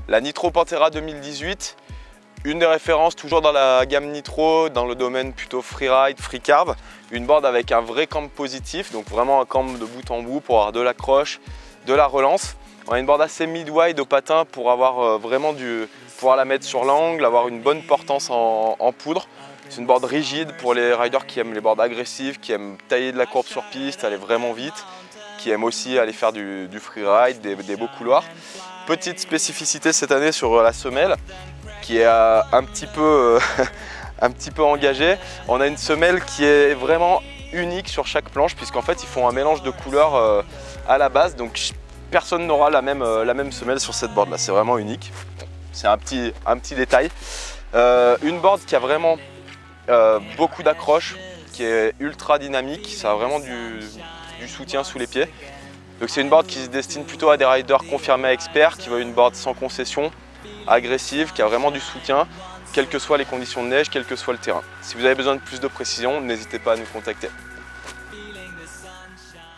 La Nitro Pantera 2018, une des références toujours dans la gamme Nitro, dans le domaine plutôt freeride, free carve. Une board avec un vrai cambre positif, donc vraiment un cambre de bout en bout pour avoir de l'accroche, de la relance. On a une board assez mid-wide au patin pour avoir pouvoir la mettre sur l'angle, avoir une bonne portance en poudre. C'est une board rigide pour les riders qui aiment les boards agressives, qui aiment tailler de la courbe sur piste, aller vraiment vite, qui aiment aussi aller faire du freeride, des beaux couloirs. Petite spécificité cette année sur la semelle, qui est un petit peu engagée. On a une semelle qui est vraiment unique sur chaque planche, puisqu'en fait ils font un mélange de couleurs à la base, donc personne n'aura la même semelle sur cette board là, c'est vraiment unique. C'est un petit détail. Une board qui a vraiment beaucoup d'accroche, qui est ultra dynamique, ça a vraiment du soutien sous les pieds. Donc c'est une board qui se destine plutôt à des riders confirmés experts, qui veulent une board sans concession, agressive, qui a vraiment du soutien, quelles que soient les conditions de neige, quel que soit le terrain. Si vous avez besoin de plus de précision, n'hésitez pas à nous contacter.